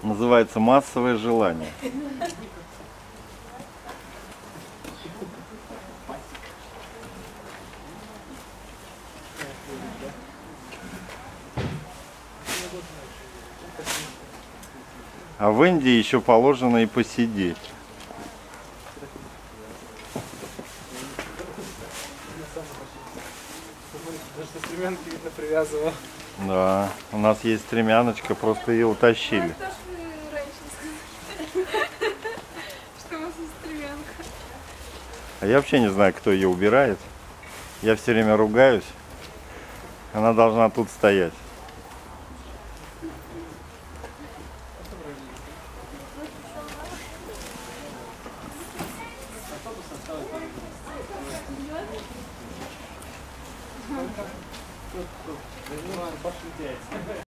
Называется массовое желание. А в Индии еще положено и посидеть. Даже стремянки, видно, привязывал. Да, у нас есть стремяночка, просто ее утащили. Что ж вы раньше не сказали, что у вас есть стремянка? А я вообще не знаю, кто ее убирает. Я все время ругаюсь. Она должна тут стоять.